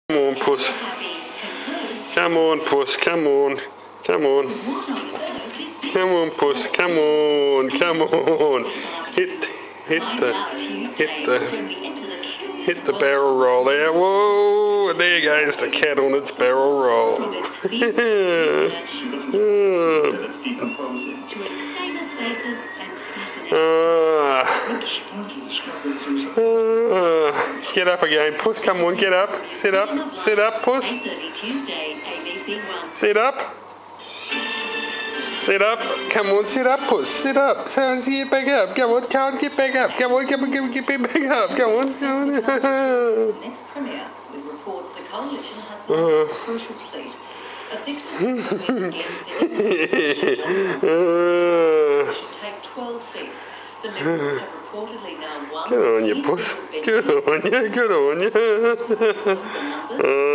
Come on, puss. Come on, puss. Come on. Come on. Come on, puss. Come on. Come on. Hit the barrel roll there. Whoa! There goes the cat on its barrel roll. Get up again, puss. Come on, get up. Sit up. Sit up, puss. Sit up. Sit up. Come on, sit up, puss. Sit up. So get back up. Come on, can't get back up. Come on, get back up. Come on. Next premiere with reports the coalition has won a crucial seat. A 6% should take 12 seats. The Liberals have reportedly now won. Good on you, puss. Good on you. Good on you.